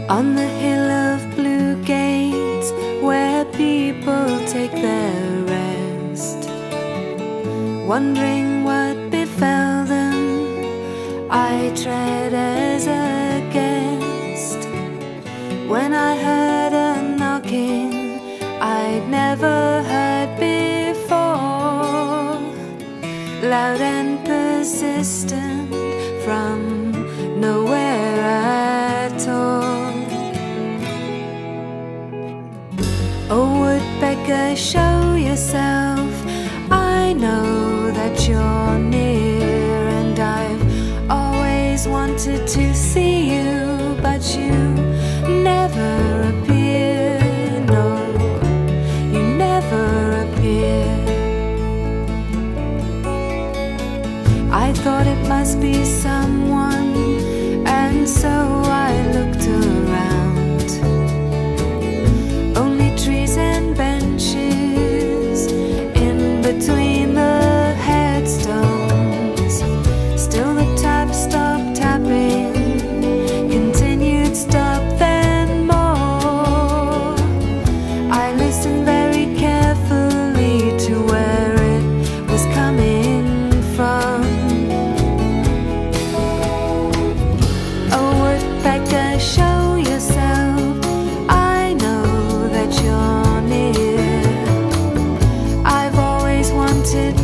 On the hill of blue gates, where people take their rest, wondering what befell them, I tread as a guest. When I heard a knocking I'd never heard before, loud and persistent from nowhere at all. Oh, woodpecker, show yourself. I know that you're near, and I've always wanted to see you, but you never appear. No, you never appear. I thought it must be someone, and so I looked around. Only trees and benches in between the headstones. Still the tap stopped tapping, continued, stop, then more. I listened very carefully to where it was coming from. Oh, woodpecker, show yourself. I know that you're near. I've always wanted